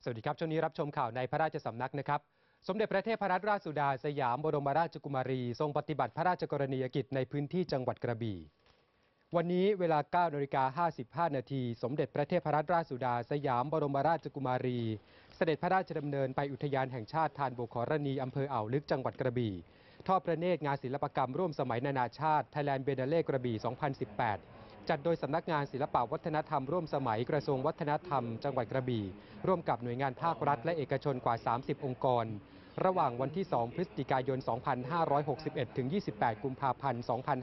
วัสดีครับช่วงนี้รับชมข่าวในพระราชสำนักนะครับสมเด็จพระเทพรัตนราชสุดาสยามบรมราชกุมารีทรงปฏิบัติพระราชกรณียกิจในพื้นที่จังหวัดกระบี่วันนี้เวลา 9:55 น.สมเด็จพระเทพรัตนราชสุดาสยามบรมราชกุมารีเสด็จพระราชดำเนินไปอุทยานแห่งชาติธารโบกขรณีอำเภออ่าวลึกจังหวัดกระบี่ทอดพระเนตรงานศิลปกรรมร่วมสมัยนานาชาติ Thailand Biennale กระบี่ 2018 จัดโดยสำนักงานศิลปวัฒนธรรมร่วมสมัยกระทรวงวัฒนธรรมจังหวัดกระบี่ร่วมกับหน่วยงานภาครัฐและเอกชนกว่า 30 องค์กรระหว่างวันที่ 2 พฤศจิกายน 2561 ถึง 28 กุมภาพันธ์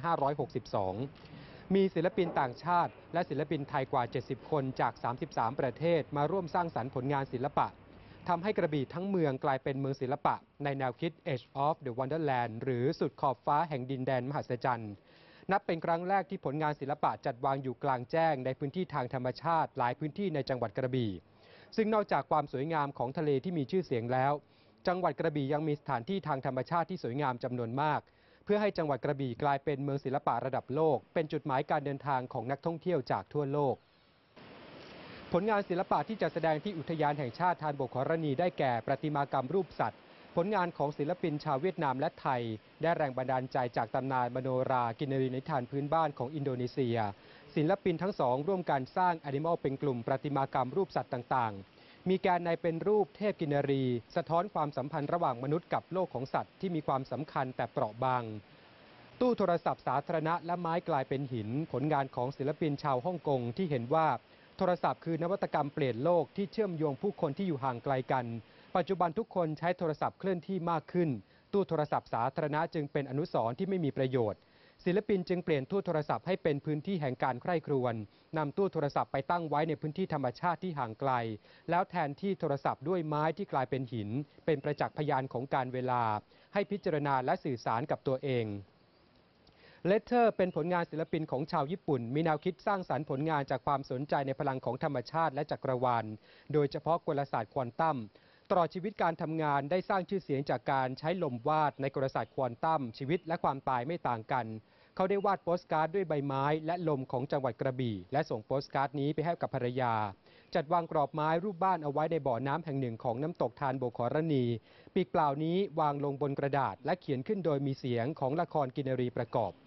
2562 มีศิลปินต่างชาติและศิลปินไทยกว่า 70 คนจาก 33 ประเทศมาร่วมสร้างสรรค์ผลงานศิลปะทำให้กระบี่ทั้งเมืองกลายเป็นเมืองศิลปะในแนวคิด Edge of the Wonderland หรือสุดขอบฟ้าแห่งดินแดนมหัศจรรย์นับเป็นครั้งแรกที่ผลงานศิลปะจัดวางอยู่กลางแจ้งในพื้นที่ทางธรรมชาติหลายพื้นที่ในจังหวัดกระบี่ซึ่งนอกจากความสวยงามของทะเลที่มีชื่อเสียงแล้วจังหวัดกระบี่ยังมีสถานที่ทางธรรมชาติที่สวยงามจำนวนมากเพื่อให้จังหวัดกระบี่กลายเป็นเมืองศิลปะระดับโลกเป็นจุดหมายการเดินทางของนักท่องเที่ยวจากทั่วโลกผลงานศิลปะที่จัดแสดงที่อุทยานแห่งชาติธารโบกขรณีได้แก่ประติมากรรมรูปสัตว์ผลงานของศิลปินชาวเวียดนามและไทยได้แรงบันดาลใจจากตำนานมโนรากินรีนิทานพื้นบ้านของอินโดนีเซียศิลปินทั้งสองร่วมกันสร้างแอนิมอลเป็นกลุ่มประติมากรรมรูปสัตว์ต่างๆมีแกนในเป็นรูปเทพกินรีสะท้อนความสัมพันธ์ระหว่างมนุษย์กับโลกของสัตว์ที่มีความสำคัญแต่เปราะบางตู้โทรศัพท์สาธารณะและไม้กลายเป็นหินผลงานของศิลปินชาวฮ่องกงที่เห็นว่าโทรศัพท์คือนวัตกรรมเปลี่ยนโลกที่เชื่อมโยงผู้คนที่อยู่ห่างไกลกันปัจจุบันทุกคนใช้โทรศัพท์เคลื่อนที่มากขึ้นตู้โทรศัพท์สาธารณะจึงเป็นอนุสรณ์ที่ไม่มีประโยชน์ศิลปินจึงเปลี่ยนตู้โทรศัพท์ให้เป็นพื้นที่แห่งการใคร่ครวญนำตู้โทรศัพท์ไปตั้งไว้ในพื้นที่ธรรมชาติที่ห่างไกลแล้วแทนที่โทรศัพท์ด้วยไม้ที่กลายเป็นหินเป็นประจักษ์พยานของการเวลาให้พิจารณาและสื่อสารกับตัวเองเลเทอร์เป็นผลงานศิลปินของชาวญี่ปุ่นมีแนวคิดสร้างสรรค์ผลงานจากความสนใจในพลังของธรรมชาติและจักรวาลโดยเฉพาะกลศาสตร์ควอนตัมตลอดชีวิตการทำงานได้สร้างชื่อเสียงจากการใช้ลมวาดในกลศาสตร์ควอนตัมชีวิตและความตายไม่ต่างกันเขาได้วาดโปสการ์ดด้วยใบไม้และลมของจังหวัดกระบี่และส่งโปสการ์ดนี้ไปให้กับภรรยาจัดวางกรอบไม้รูปบ้านเอาไว้ในบ่อน้ำแห่งหนึ่งของน้ำตกธารโบกขรณีปีกเปล่านี้วางลงบนกระดาษและเขียนขึ้นโดยมีเสียงของละครกินรีประกอบ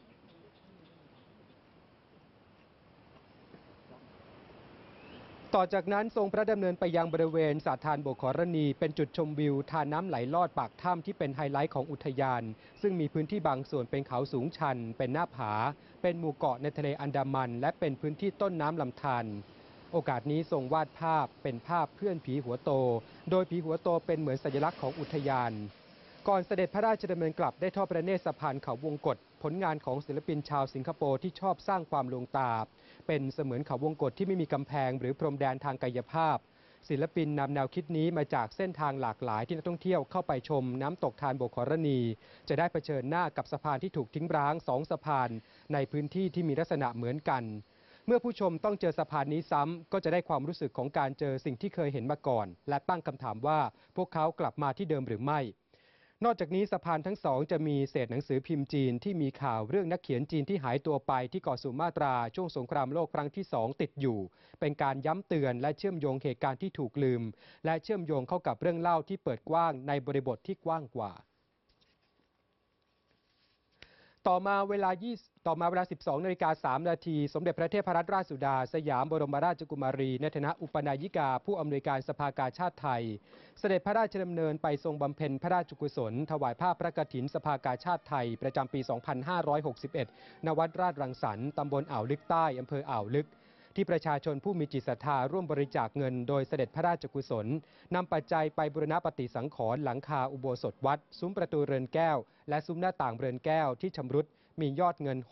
ต่อจากนั้นทรงพระดำเนินไปยังบริเวณสระธารโบกขรณีเป็นจุดชมวิวทานน้ำไหลลอดปากถ้ำที่เป็นไฮไลท์ของอุทยานซึ่งมีพื้นที่บางส่วนเป็นเขาสูงชันเป็นหน้าผาเป็นหมู่เกาะในทะเลอันดามันและเป็นพื้นที่ต้นน้ำลำธารโอกาสนี้ทรงวาดภาพเป็นภาพเพื่อนผีหัวโตโดยผีหัวโตเป็นเหมือนสัญลักษณ์ของอุทยานก่อนเสด็จพระราชดำเนินกลับได้ทอดพระเนตรสะพานเขาวงกตผลงานของศิลปินชาวสิงคโปร์ที่ชอบสร้างความลวงตาเป็นเสมือนเขาวงกตที่ไม่มีกำแพงหรือพรมแดนทางกายภาพศิลปินนำแนวคิดนี้มาจากเส้นทางหลากหลายที่นักท่องเที่ยวเข้าไปชมน้ำตกธารโบกขรณีจะได้เผชิญหน้ากับสะพานที่ถูกทิ้งร้าง2 สะพานในพื้นที่ที่มีลักษณะเหมือนกันเมื่อผู้ชมต้องเจอสะพานนี้ซ้ำก็จะได้ความรู้สึกของการเจอสิ่งที่เคยเห็นมาก่อนและตั้งคำถามว่าพวกเขากลับมาที่เดิมหรือไม่นอกจากนี้สะพานทั้งสองจะมีเศษหนังสือพิมพ์จีนที่มีข่าวเรื่องนักเขียนจีนที่หายตัวไปที่เกาะสุมาตราช่วงสงครามโลกครั้งที่2ติดอยู่เป็นการย้ำเตือนและเชื่อมโยงเหตุการณ์ที่ถูกลืมและเชื่อมโยงเข้ากับเรื่องเล่าที่เปิดกว้างในบริบทที่กว้างกว่าต่อมาเวลา 12:03 น.สมเด็จพระเทพรัตนราชสุดาสยามบรมราชกุมารีในฐานะอุปนายิกาผู้อำนวยการสภากาชาติไทยเสด็จพระราชดำเนินไปทรงบำเพ็ญพระราชกุศลถวายผ้าพระกฐินสภากาชาติไทยประจำปี 2561 ณ วัดราชรังสรรค์ตำบลอ่าวลึกใต้อำเภออ่าวลึกที่ประชาชนผู้มีจิตศรัทธาร่วมบริจาคเงินโดยเสด็จพระราชกุศลนำปัจจัยไปบูรณปฏิสังขรณ์หลังคาอุโบสถวัดซุ้มประตูเรือนแก้วและซุ้มหน้าต่างเรือนแก้วที่ชำรุดมียอดเงิน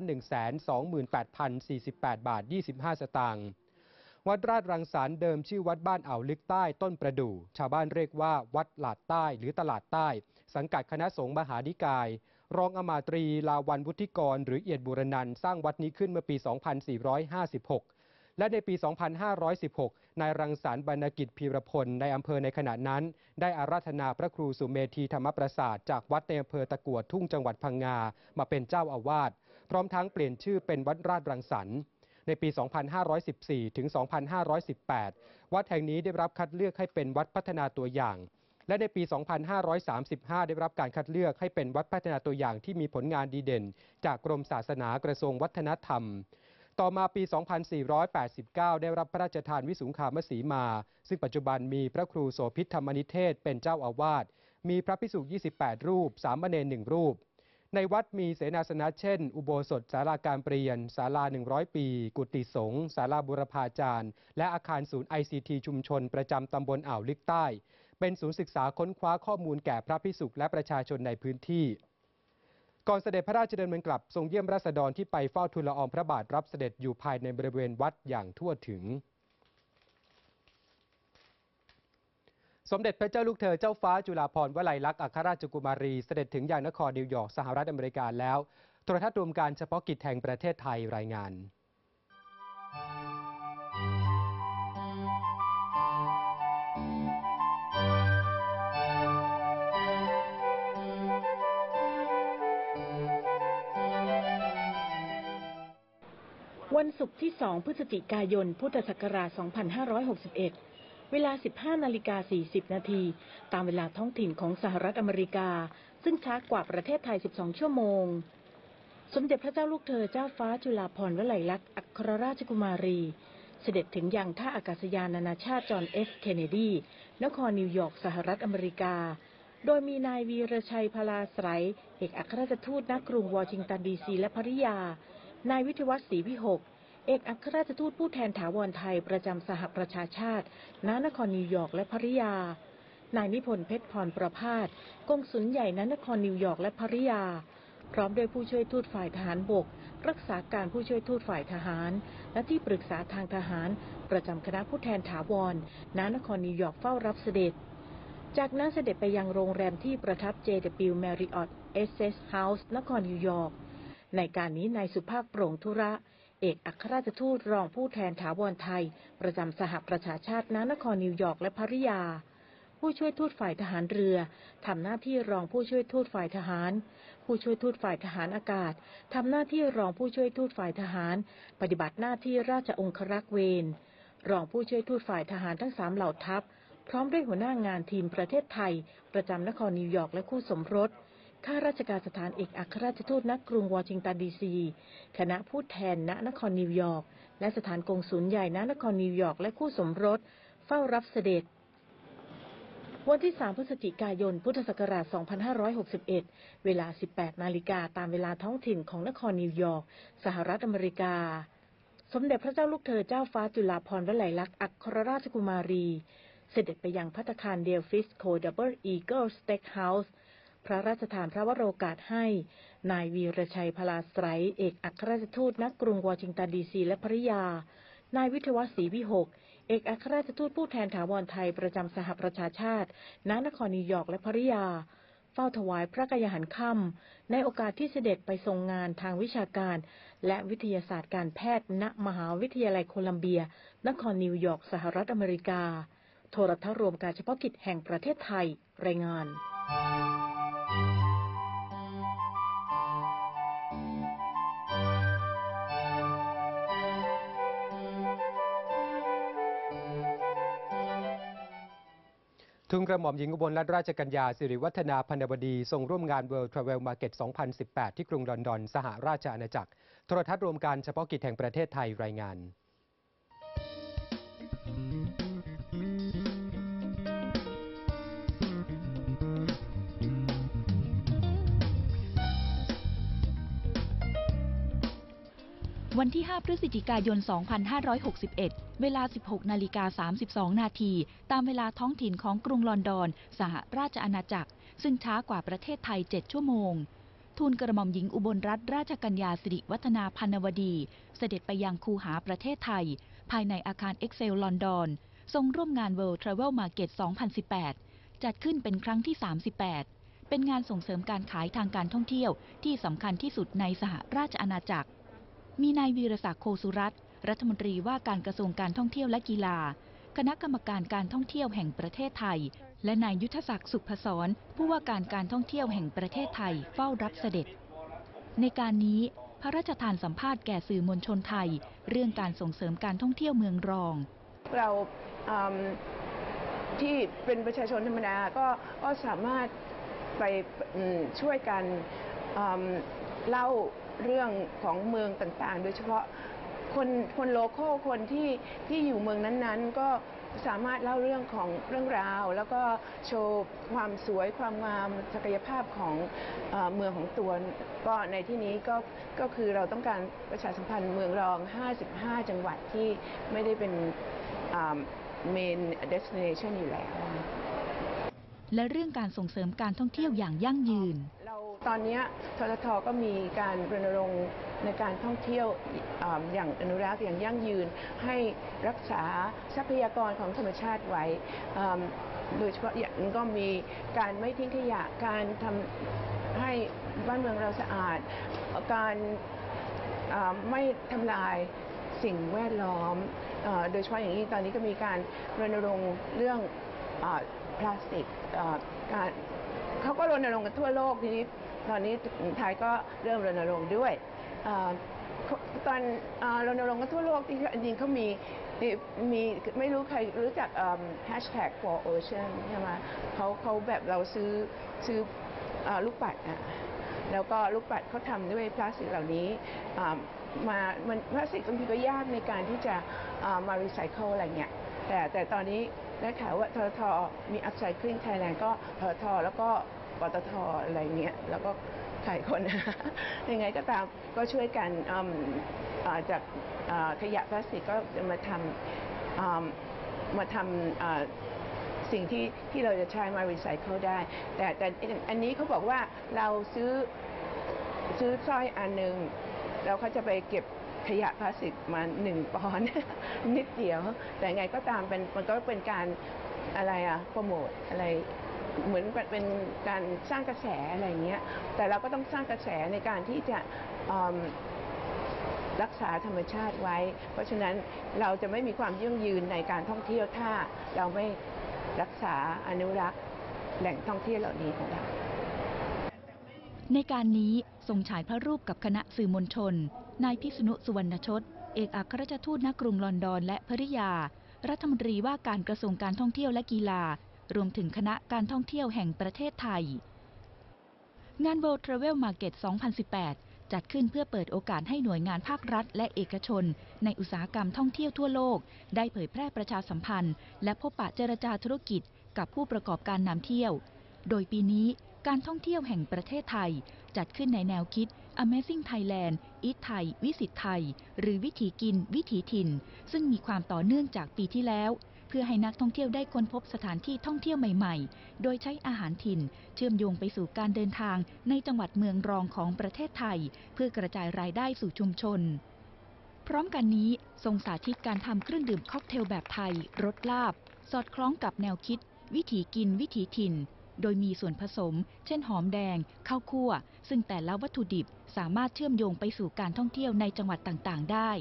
6,128,048 บาท 25 สตางค์วัดราชรังสรรค์เดิมชื่อวัดบ้านอ่าวลึกใต้ต้นประดู่ชาวบ้านเรียกว่าวัดหลาดใต้หรือตลาดใต้สังกัดคณะสงฆ์มหานิกายรองอมาตรีลาวันวุฒิกรหรือเอียดบูรนันท์สร้างวัดนี้ขึ้นเมื่อปี 2456 และในปี 2516 นายรังสรรค์บรรณกิจพีรพลในอำเภอในขณะนั้นได้อาราธนาพระครูสุเมธีธรรมประสาทจากวัดในอำเภอตะกั่วทุ่งจังหวัดพังงามาเป็นเจ้าอาวาสพร้อมทั้งเปลี่ยนชื่อเป็นวัดราชรังสรรค์ในในปี 2514 ถึง 2518 วัดแห่งนี้ได้รับคัดเลือกให้เป็นวัดพัฒนาตัวอย่างและในปี 2535 ได้รับการคัดเลือกให้เป็นวัดพัฒนาตัวอย่างที่มีผลงานดีเด่นจากกรมศาสนากระทรวงวัฒนธรรมต่อมาปี 2489 ได้รับพระราชทานวิสุงคามสีมาซึ่งปัจจุบันมีพระครูโสภิตธรรมนิเทศเป็นเจ้าอาวาสมีพระภิกษุ 28 รูป สามเณร 1 รูปในวัดมีเสนาสนะเช่นอุโบสถศาลาการเปลี่ยนศาลา 100 ปีกุฏิสงฆ์ศาลาบุรพาจารย์และอาคารศูนย์ ICT ชุมชนประจำตำบลอ่าวลึกใต้เป็นศูนย์ศึกษาค้นคว้าข้อมูลแก่พระภิกษุและประชาชนในพื้นที่ก่อนเสด็จพระราชดำเนินกลับทรงเยี่ยมราษฎรที่ไปเฝ้าทูลละอองพระบาทรับเสด็จอยู่ภายในบริเวณวัดอย่างทั่วถึงสมเด็จพระเจ้าลูกเธอเจ้าฟ้าจุฬาภรณ์วลัยลักษณ์อัครราชกุมารีเสด็จถึงยังนครนิวยอร์กสหรัฐอเมริกาแล้วโทรทัศน์รวมการเฉพาะกิจแห่งประเทศไทยรายงานวันศุกร์ที่ 2 พฤศจิกายน พุทธศักราช 2561 เวลา 15:40 นาทีตามเวลาท้องถิ่นของสหรัฐอเมริกาซึ่งช้ากว่าประเทศไทย 12 ชั่วโมง สมเด็จพระเจ้าลูกเธอเจ้าฟ้าจุฬาภรณ์วลัยลักษณ์อัครราชกุมารีเสด็จถึงยังท่าอากาศยานนานาชาติจอห์น F. เคนเนดีนครนิวยอร์กสหรัฐอเมริกาโดยมีนายวีรชัยพลาไสรเอกอัครราชทูตณกรุงวอชิงตันดีซีและภริยานายวิทยวัฒน์ศรีวิหกเอกอัครราชทูตผู้แทนถาวรไทยประจำสหประชาชาติณนครนิวยอร์กและภริยานายนิพนธ์เพชรพรประภาสกงสุลใหญ่ณนครนิวยอร์กและภริยาพร้อมโดยผู้ช่วยทูตฝ่ายทหารบกรักษาการผู้ช่วยทูตฝ่ายทหารและที่ปรึกษาทางทหารประจำคณะผู้แทนถาวรณนครนิวยอร์กเฝ้ารับเสด็จจากนั้นเสด็จไปยังโรงแรมที่ประทับ JW Marriott Essex House นครนิวยอร์กในการนี้นายสุภาพโปร่งธุระเอกอัครราชทูตรองผู้แทนถาวรไทยประจำสหประชาชาติณนครนิวยอร์กและภริยาผู้ช่วยทูตฝ่ายทหารเรือทำหน้าที่รองผู้ช่วยทูตฝ่ายทหารผู้ช่วยทูตฝ่ายทหารอากาศทำหน้าที่รองผู้ช่วยทูตฝ่ายทหารปฏิบัติหน้าที่ราชองครักษ์เวรรองผู้ช่วยทูตฝ่ายทหารทั้ง3เหล่าทัพพร้อมด้วยหัวหน้างานทีมประเทศไทยประจำนครนิวยอร์กและคู่สมรสข้าราชการสถานเอกอัครราชทูตณกรุงวอชิงตันดีซีคณะผู้แทนณนครนิวยอร์กและสถานกงสุลใหญ่ณนครนิวยอร์กและคู่สมรสเฝ้ารับเสด็จวันที่ 3 พฤศจิกายน พุทธศักราช 2561 เวลา 18 นาฬิกาตามเวลาท้องถิ่นของนครนิวยอร์กสหรัฐอเมริกาสมเด็จพระเจ้าลูกเธอเจ้าฟ้าจุฬาภรณ์วลัยลักษณ์อัครราชกุมารีเสด็จไปยังภัตตาคารเดลฟิสโคดับเบิลอีเกิลสเต็กเฮาส์พระราชทานพระวโรกาสให้นายวีรชัยพลาไสรเอกอัครราชทูตณกรุงวอชิงตันดีซีและภริยานายวิทยวัฒน์ศรีวิหกเอกอัครราชทูตผู้แทนถาวรไทยประจำสหประชาชาติณนครนิวยอร์กและภริยาเฝ้าถวายพระกยาหารค่ำในโอกาสที่เสด็จไปทรงงานทางวิชาการและวิทยาศาสตร์การแพทย์ณมหาวิทยาลัยโคลัมเบียนครนิวยอร์กสหรัฐอเมริกาโทรทัศน์รวมการเฉพาะกิจแห่งประเทศไทยรายงานทูลกระหม่อมหญิงอุบลรัตนราชกัญญาสิริวัฒนาพรรณบดีทรงร่วมงาน World Travel Market 2018 ที่กรุงลอนดอนสหราชอาณาจักรโทรทัศน์รวมการเฉพาะกิจแห่งประเทศไทยรายงานวันที่ 5 พฤศจิกายน 2561 เวลา 16:32 นาทีตามเวลาท้องถิ่นของกรุงลอนดอนสหราชอาณาจักรซึ่งช้ากว่าประเทศไทย 7 ชั่วโมงทูลกระหม่อมหญิงอุบลรัตนราชกัญญาสิริวัฒนาพรรณวดีเสด็จไปยังคูหาประเทศไทยภายในอาคารเอ็กเซลลอนดอนทรงร่วมงาน World Travel Market 2018 จัดขึ้นเป็นครั้งที่ 38 เป็นงานส่งเสริมการขายทางการท่องเที่ยวที่สำคัญที่สุดในสหราชอาณาจักรมีนายวีรศักดิ์โคสุรัตน์รัฐมนตรีว่าการกระทรวงการท่องเที่ยวและกีฬาคณะกรรมการการท่องเที่ยวแห่งประเทศไทยและนายยุทธศักดิ์สุพศรผู้ว่าการการท่องเที่ยวแห่งประเทศไทยเฝ้ารับเสด็จในการนี้พระราชทานสัมภาษณ์แก่สื่อมวลชนไทยเรื่องการส่งเสริมการท่องเที่ยวเมืองรองเราที่เป็นประชาชนธรรมดาก็สามารถไปช่วยกันเล่าเรื่องของเมืองต่างๆโดยเฉพาะคนโลคอลคนที่อยู่เมืองนั้นๆก็สามารถเล่าเรื่องของเรื่องราวแล้วก็โชว์ความสวยความงามศักยภาพของเมืองของตัวก็ในที่นี้ก็คือเราต้องการประชาสัมพันธ์เมืองรอง55จังหวัดที่ไม่ได้เป็นmain destination อยู่แล้วและเรื่องการส่งเสริมการท่องเที่ยวอย่างยั่งยืนตอนนี้ททท.ก็มีการรณรงค์ในการท่องเที่ยวอย่างอนุรักษ์อย่างยั่งยืนให้รักษาทรัพยากรของธรรมชาติไว้โดยเฉพาะอย่างก็มีการไม่ทิ้งขยะการทำให้บ้านเมืองเราสะอาดการไม่ทำลายสิ่งแวดล้อมโดยเฉพาะอย่างนี้ตอนนี้ก็มีการรณรงค์เรื่องพลาสติกเขาก็รณรงค์กันทั่วโลกทีนี้ตอนนี้ไทยก็เริ่มรณรงค์ด้วยตอนรณรงค์กันทั่วโลกที่จริงเขามีไม่รู้ใครรู้จักhashtag for ocean ใช่ไหมเขาแบบเราซื้อลูกปัดแล้วก็ลูกปัดเขาทำด้วยพลาสติกเหล่านี้พลาสติกบางทีก็ยากในการที่จะมารีไซเคิลอะไรเงี้ยแต่ตอนนี้ได้ข่าวว่าททท.มี Upcycling Thailand ก็ททท.แล้วก็ปตท.อะไรเงี้ยแล้วก็ใครคนยังไงก็ตามก็ช่วยกันจากขยะพลาสติกก็จะมาทำสิ่งที่เราจะใช้มารีไซเคิลได้แต่อันนี้เขาบอกว่าเราซื้อสร้อยอันหนึ่งแล้วเขาจะไปเก็บขยะพลาสติกมา1 ปอนด์นิดเดียวแต่ไงก็ตามมันก็เป็นการอะไรโปรโมทอะไรเหมือนเป็นการสร้างกระแสอะไรอย่างเงี้ยแต่เราก็ต้องสร้างกระแสในการที่จะรักษาธรรมชาติไว้เพราะฉะนั้นเราจะไม่มีความยั่งยืนในการท่องเที่ยวถ้าเราไม่รักษาอนุรักษ์แหล่งท่องเที่ยวเหล่านี้ของเราในการนี้ทรงฉายพระรูปกับคณะสื่อมวลชนนายพิษณุ สุวรรณชดเอกอัครราชทูตณกรุงลอนดอนและภริยารัฐมนตรีว่าการกระทรวงการท่องเที่ยวและกีฬารวมถึงคณะการท่องเที่ยวแห่งประเทศไทยงาน World Travel Market 2018 จัดขึ้นเพื่อเปิดโอกาสให้หน่วยงานภาครัฐและเอกชนในอุตสาหกรรมท่องเที่ยวทั่วโลกได้เผยแพร่ประชาสัมพันธ์และพบปะเจรจาธุรกิจกับผู้ประกอบการนำเที่ยวโดยปีนี้การท่องเที่ยวแห่งประเทศไทยจัดขึ้นในแนวคิด Amazing Thailand Eat Thai Visit Thai หรือวิถีกินวิถีถิ่นซึ่งมีความต่อเนื่องจากปีที่แล้วเพื่อให้นักท่องเที่ยวได้ค้นพบสถานที่ท่องเที่ยวใหม่ๆโดยใช้อาหารถิ่นเชื่อมโยงไปสู่การเดินทางในจังหวัดเมืองรองของประเทศไทยเพื่อกระจายรายได้สู่ชุมชนพร้อมกันนี้ทรงสาธิตการทำเครื่องดื่มค็อกเทลแบบไทยรสลาบสอดคล้องกับแนวคิดวิถีกินวิถีถิ่นโดยมีส่วนผสมเช่นหอมแดงข้าวคั่วซึ่งแต่ละวัตถุดิบสามารถเชื่อมโยงไปสู่การท่องเที่ยวในจังหวัดต่างๆได้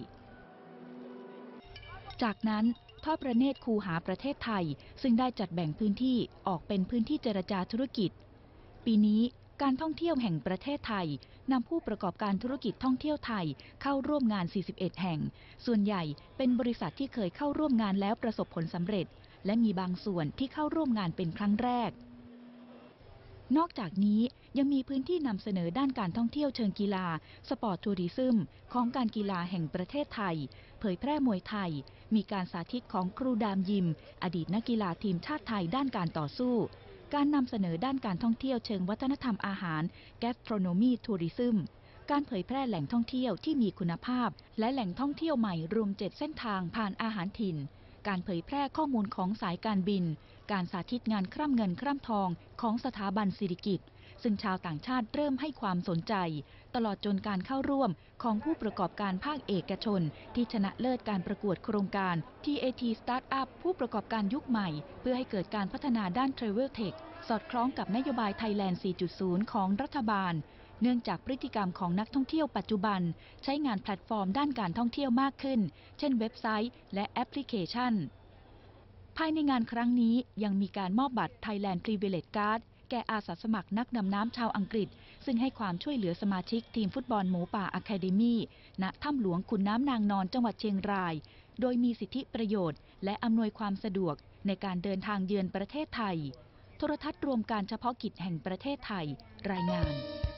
จากนั้นทอดพระเนตรคูหาประเทศไทยซึ่งได้จัดแบ่งพื้นที่ออกเป็นพื้นที่เจรจาธุรกิจปีนี้การท่องเที่ยวแห่งประเทศไทยนำผู้ประกอบการธุรกิจท่องเที่ยวไทยเข้าร่วมงาน41แห่งส่วนใหญ่เป็นบริษัทที่เคยเข้าร่วมงานแล้วประสบผลสำเร็จและมีบางส่วนที่เข้าร่วมงานเป็นครั้งแรกนอกจากนี้ยังมีพื้นที่นำเสนอด้านการท่องเที่ยวเชิงกีฬาสปอร์ตทัวริซึมของการกีฬาแห่งประเทศไทยเผยแพร่มวยไทยมีการสาธิตของครูดามยิมอดีตนักกีฬาทีมชาติไทยด้านการต่อสู้การนำเสนอด้านการท่องเที่ยวเชิงวัฒนธรรมอาหาร Gastronomy Tourism การเผยแพร่แหล่งท่องเที่ยวที่มีคุณภาพและแหล่งท่องเที่ยวใหม่รวม7เส้นทางผ่านอาหารถิ่นการเผยแพร่ข้อมูลของสายการบินการสาธิตงานคร่ำเงินคร่ำทองของสถาบันสิริกิติ์ซึ่งชาวต่างชาติเริ่มให้ความสนใจตลอดจนการเข้าร่วมของผู้ประกอบการภาคเอกชนที่ชนะเลิศการประกวดโครงการ TAT Startup ผู้ประกอบการยุคใหม่เพื่อให้เกิดการพัฒนาด้าน Travel Tech สอดคล้องกับนโยบาย Thailand 4.0 ของรัฐบาลเนื่องจากพฤติกรรมของนักท่องเที่ยวปัจจุบันใช้งานแพลตฟอร์มด้านการท่องเที่ยวมากขึ้นเช่นเว็บไซต์และแอปพลิเคชันภายในงานครั้งนี้ยังมีการมอบบัตร Thailand Privilege Card แก่อาสาสมัครนักดำน้ำชาวอังกฤษซึ่งให้ความช่วยเหลือสมาชิกทีมฟุตบอลหมูป่าอะคาเดมี่ณถ้ำหลวงขุนน้ำนางนอนจังหวัดเชียงรายโดยมีสิทธิประโยชน์และอำนวยความสะดวกในการเดินทางเยือนประเทศไทยโทรทัศน์รวมการเฉพาะกิจแห่งประเทศไทยรายงาน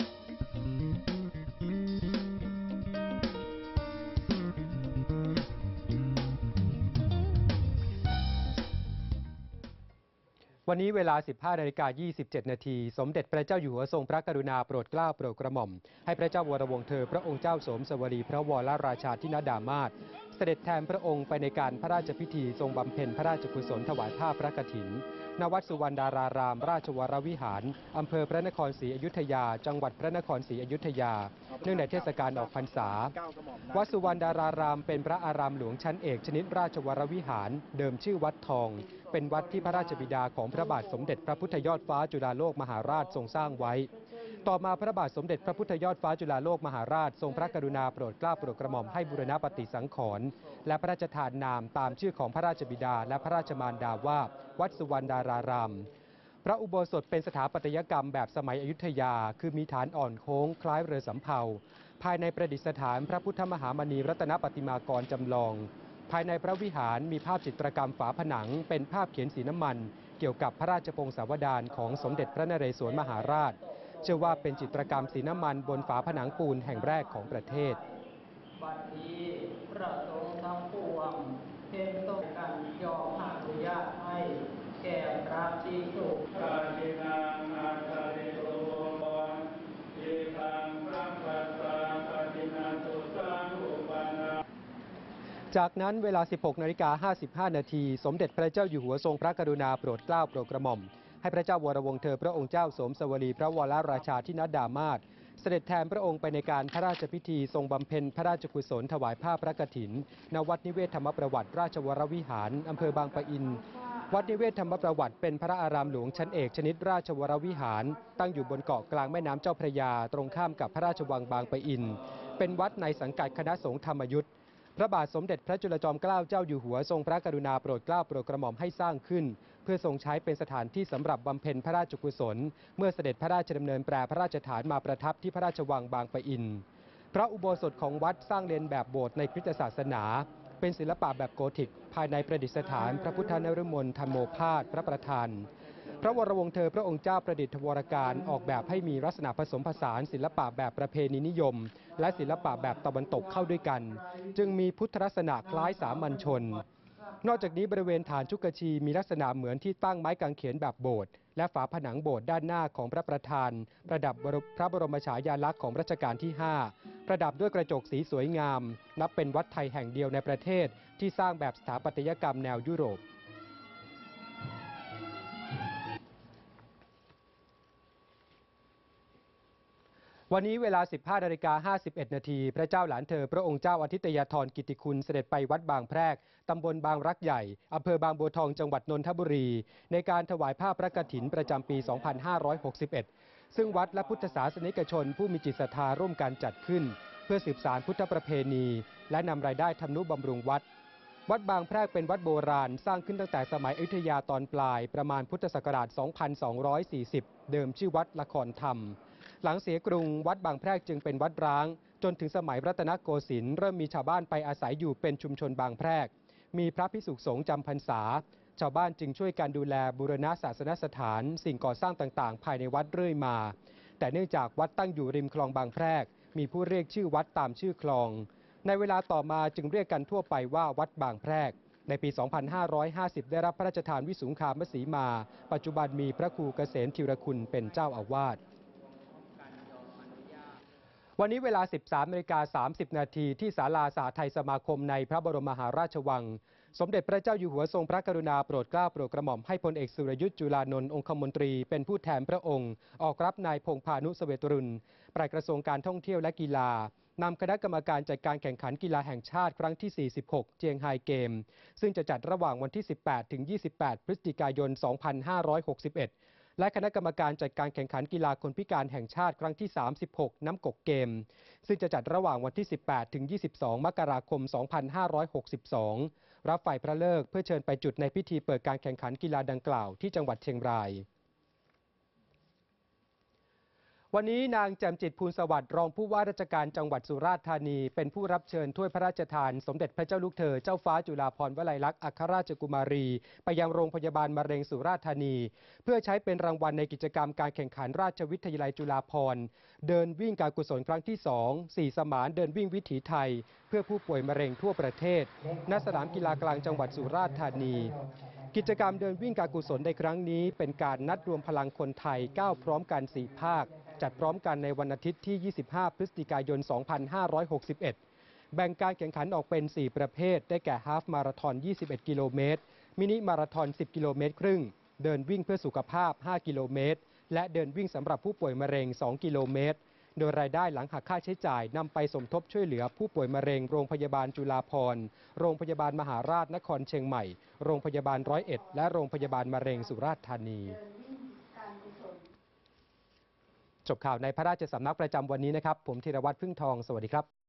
วันนี้เวลา 15:27 นาทีสมเด็จพระเจ้าอยู่หัวทรงพระกรุณาโปรดเกล้าโปรดกระหม่อมให้พระเจ้าวรวงศ์เธอพระองค์เจ้าสมสวรีพระวรราชาธินดามาศเสด็จแทนพระองค์ไปในการพระราชพิธีทรงบำเพ็ญพระราชกุศลถวายผ้าพระกฐินณวัดสุวรรณดารารามราชวรวิหารอำเภอพระนครศรีอยุธยาจังหวัดพระนครศรีอยุธยาเนื่องในเทศกาลออกพรรษาวัดสุวรรณดารารามเป็นพระอารามหลวงชั้นเอกชนิดราชวรวิหารเดิมชื่อวัดทองเป็นวัดที่พระราชบิดาของพระบาทสมเด็จพระพุทธยอดฟ้าจุฬาโลกมหาราชทรงสร้างไว้ต่อมาพระบาทสมเด็จพระพุทธยอดฟ้าจุฬาโลกมหาราชทรงพระกรุณาโปรดเกล้าโปรดกระหม่อมให้บูรณปฏิสังขรณ์และพระราชทานนามตามชื่อของพระราชบิดาและพระราชมารดาว่าวัดสุวรรณดารารามพระอุโบสถเป็นสถาปัตยกรรมแบบสมัยอยุธยาคือมีฐานอ่อนโค้งคล้ายเรือสำเภาภายในประดิษฐานพระพุทธมหามณีรัตนปฏิมากรจำลองภายในพระวิหารมีภาพจิตรกรรมฝาผนังเป็นภาพเขียนสีน้ำมันเกี่ยวกับพระราชพงศาวดารของสมเด็จพระนเรศวรมหาราชเชื่อว่าเป็นจิตรกรรมสีน้ำมันบนฝาผนังปูนแห่งแรกของประเทศบัดนี้พระสงฆ์ทั้งปวงเห็นต้องกันยอมอนุญาตให้แก่พระภิกษุกาจินังอาคาริโตเอตังพระปัสสะปฏินันตุสังอุปนาจากนั้นเวลา 16:55 นาทีสมเด็จพระเจ้าอยู่หัวทรงพระกรุณาโปรดเกล้าโปรดกระหม่อมให้พระเจ้าวรวงศ์เธอพระองค์เจ้าสมสวรีพระวรราชาธินดามาศเสด็จแทนพระองค์ไปในการพระราชพิธีทรงบำเพ็ญพระราชกุศลถวายผ้าพระกฐินณวัดนิเวศธรรมประวัติราชวรวิหารอำเภอบางปะอินวัดนิเวศธรรมประวัติเป็นพระอารามหลวงชั้นเอกชนิดราชวรวิหารตั้งอยู่บนเกาะกลางแม่น้ำเจ้าพระยาตรงข้ามกับพระราชวังบางปะอินเป็นวัดในสังกัดคณะสงฆ์ธรรมยุทธพระบาทสมเด็จพระจุลจอมเกล้าเจ้าอยู่หัวทรงพระกรุณาโปรดเกล้าโปรดกระหม่อมให้สร้างขึ้นเพื่อทรงใช้เป็นสถานที่สำหรับบำเพ็ญพระราชกุศลเมื่อเสด็จพระราชดำเนินแปรพระราชฐานมาประทับที่พระราชวังบางปะอินพระอุโบสถของวัดสร้างเลียนแบบโบสถ์ในคริสตศาสนาเป็นศิลปะแบบโกธิกภายในประดิษฐานพระพุทธนฤมลธรรมโมภาสพระประธานพระวรวงศ์เธอพระองค์เจ้าประดิษฐวรการออกแบบให้มีลักษณะผสมผสานศิลปะแบบประเพณีนิยมและศิลปะแบบตะวันตกเข้าด้วยกันจึงมีพุทธลักษณะคล้ายสามัญชนนอกจากนี้บริเวณฐานชุกชีมีลักษณะเหมือนที่ตั้งไม้กางเขนแบบโบสถ์และฝาผนังโบสถ์ด้านหน้าของพระประธานประดับพระบรมฉายาลักษณ์ของรัชกาลที่ 5ประดับด้วยกระจกสีสวยงามนับเป็นวัดไทยแห่งเดียวในประเทศที่สร้างแบบสถาปัตยกรรมแนวยุโรปวันนี้เวลา 15:51 นาทีพระเจ้าหลานเธอพระองค์เจ้าอาทิตยธรกิติคุณเสด็จไปวัดบางแพรกตำบลบางรักใหญ่อำเภอบางบัวทองจังหวัดนนทบุรีในการถวายผ้าพระกฐินประจำปี 2561 ซึ่งวัดและพุทธศาสนิกชนผู้มีจิตศรัทธาร่วมกันจัดขึ้นเพื่อสืบสานพุทธประเพณีและนำรายได้ทำนุบำรุงวัดวัดบางแพรกเป็นวัดโบราณสร้างขึ้นตั้งแต่สมัยอยุธยาตอนปลายประมาณพุทธศักราช 2240 เดิมชื่อวัดละครธรรมหลังเสียกรุงวัดบางแพรกจึงเป็นวัดร้างจนถึงสมัยรัตนโกสินทร์เริ่มมีชาวบ้านไปอาศัยอยู่เป็นชุมชนบางแพรกมีพระภิกษุสงฆ์จำพรรษาชาวบ้านจึงช่วยกันดูแลบูรณะศาสนสถานสิ่งก่อสร้างต่างๆภายในวัดเรื่อยมาแต่เนื่องจากวัดตั้งอยู่ริมคลองบางแพรกมีผู้เรียกชื่อวัดตามชื่อคลองในเวลาต่อมาจึงเรียกกันทั่วไปว่าวัดบางแพรกในปี 2550 ได้รับพระราชทานวิสุงคามสีมาปัจจุบันมีพระครูเกษมธีรคุณเป็นเจ้าอาวาสวันนี้เวลา 13:30 นาทีที่ศาลาสหไทยสมาคมในพระบรมมหาราชวังสมเด็จพระเจ้าอยู่หัวทรงพระกรุณาโปรดเกล้าโปรดกระหม่อมให้พลเอกสุรยุทธ์จุลานนท์องคมนตรีเป็นผู้แทนพระองค์ออกรับนายพงษ์พานุเสวตรุลปลัดกระทรวงการท่องเที่ยวและกีฬานำคณะกรรมการจัดการแข่งขันกีฬาแห่งชาติครั้งที่ 46 เจียงไฮเกมซึ่งจะจัดระหว่างวันที่ 18 ถึง 28 พฤศจิกายน 2561 และคณะกรรมการจัดการแข่งขันกีฬาคนพิการแห่งชาติครั้งที่ 36 น้ำกกเกมซึ่งจะจัดระหว่างวันที่ 18 ถึง 22 มกราคม 2562 รับฝ่ายพระเลิกเพื่อเชิญไปจุดในพิธีเปิดการแข่งขันกีฬาดังกล่าวที่จังหวัดเชียงรายวันนี้นางแจ่มจิตภูลสวัสดิ์รองผู้ว่าราชการจังหวัดสุราษฎร์ธานีเป็นผู้รับเชิญถ้วยพระราชทานสมเด็จพระเจ้าลูกเธอเจ้าฟ้าจุฬาภรณ์วลัยลักษณ์อัครราชกุมารีไปยังโรงพยาบาลมะเร็งสุราษฎร์ธานีเพื่อใช้เป็นรางวัลในกิจกรรมการแข่งขันราชวิทยาลัยจุฬาภรณ์เดินวิ่งการกุศลครั้งที่2 4 สมานเดินวิ่งวิถีไทยเพื่อผู้ป่วยมะเร็งทั่วประเทศณสนามกีฬากลางจังหวัดสุราษฎร์ธานีกิจกรรมเดินวิ่งการกุศลในครั้งนี้เป็นการนัดรวมพลังคนไทยก้าวพร้อมกัน4 ภาคจัดพร้อมกันในวันอาทิตย์ที่ 25 พฤศจิกายน 2561 แบ่งการแข่งขันออกเป็น 4 ประเภทได้แก่ฮาล์ฟมาราธอน 21 กิโลเมตร มินิมาราธอน 10 กิโลเมตรครึ่ง เดินวิ่งเพื่อสุขภาพ 5 กิโลเมตร และเดินวิ่งสำหรับผู้ป่วยมะเร็ง 2 กิโลเมตร โดยรายได้หลังหักค่าใช้จ่ายนำไปสมทบช่วยเหลือผู้ป่วยมะเร็งโรงพยาบาลจุฬาภรณ์ โรงพยาบาลมหาราชนครเชียงใหม่ โรงพยาบาล101 และโรงพยาบาลมะเร็งสุราษฎร์ธานีจบข่าวในพระราชสำนักประจำวันนี้นะครับผมธีรวัตรพึ่งทองสวัสดีครับ